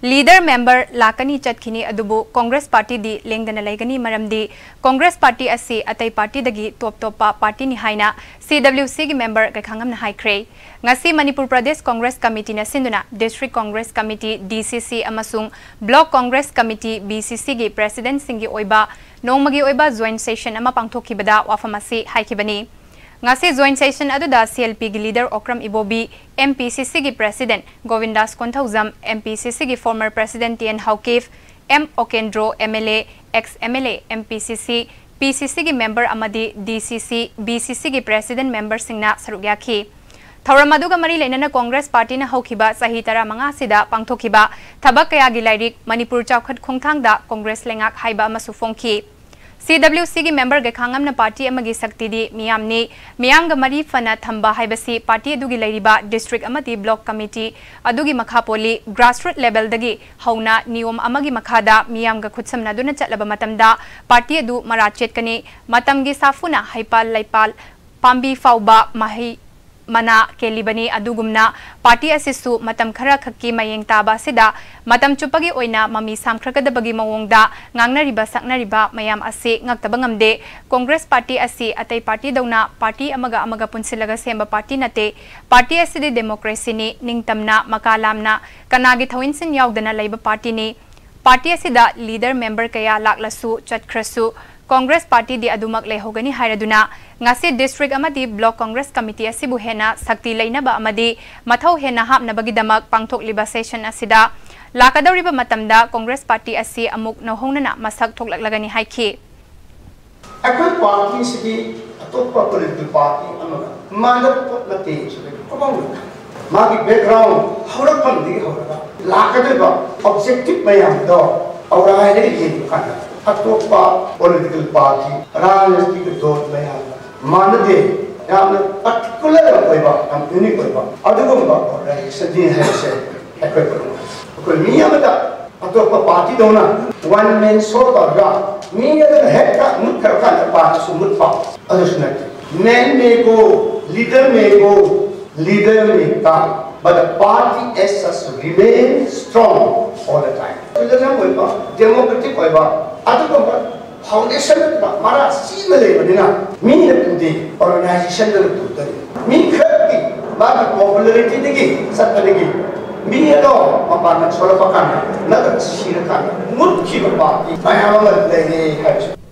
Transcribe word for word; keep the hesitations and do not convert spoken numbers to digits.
leader member lakani chatkini adubu Congress party di lengdana laigani maramdi Congress party asi Atei Partydagi top topa party ni Haina C W C gi member Gaikhangam na Haikhre ngasi Manipur Pradesh Congress Committee na sinduna District Congress Committee D C C amasung Block Congress Committee B C C gi President singi oiba nongmagi oiba joint session ama pangthokhibada wafamasi haikibani ngasi joint session aduda C L P gi leader Okram Ibobi M P C C gi President Govindas Konthauzam M P C C gi former President Tien Haukif M Okendro M L A ex M L A M P C C P C C gi member amadi D C C B C C gi President member singna sarugyakhi Thauram aduga mari leinana Congress party na haukiba sahi tara manga sida pangthokiba thabak kaya gi lairik Manipur chawkhat khongthangda Congress lengak haiba amasu fongki C W C gi member Gaikhangam na party amagi sakti di miyamni miyamga mari fana thamba haibasi party adugi lairiba district amati block committee adugi makha poli grassroots level dagi hauna niyom amagi makhada miyamga khutsamna duna chatlaba matamda party adu marachet kani matamgi safuna haipal laipal pambi fauba mahi mana kelibani adugumna party asisu matam khara khakki mayeng taba sida matam chupagi oina mami samkhragadabagi mawongda ngangnariba saknariba mayam ase ngaktaba ngamde Congress party asi Atei party dauna party amaga amaga punsilaga semba party nate party asidi democracy ni ningtamna makalamna kanagi thawinsin yaudana laiba party ni party asida leader member kaya laklasu chatkhrasu Congress party di adumak lehogani hairaduna ngasi district amadi block Congress committee asibu hena sakti lainaba amadi mathau hena hapnabagi damak pangthok liba session asida lakadawriba matamda Congress party asi amuk nahongnana masak thoklaklagani haikhi akoi party sidi atoppa political party amaga mandat potnate sidi komong magi background hawrakam di hawraka lakadaba objective mayam do aura haile yin kana atoppa political party राजनीतिक दौर में आता मानते यहाँ में particular कोई बात हम unique कोई बात अदुगम बात और रही सदी है से एक्वेट करूँगा कोई मियाँ बता atoppa party दोना one man show करगा मियाँ तो है का मुझ करका न पार्टी सुमुत पा अदुष्ण man में को leader में को leader में का but the party as such remain strong all the time तो जैसे कोई बात democratic कोई बात अदुगम foundation का मारा सी में ले बनिना मीन लगती organization लगती है मीन खर्ची बाकी popularity देगी सब देगी मीन ये तो मापांगन सोलह पकाना नगर शीर खाना मुर्खी बाकी मैं यहाँ वाले लेंगे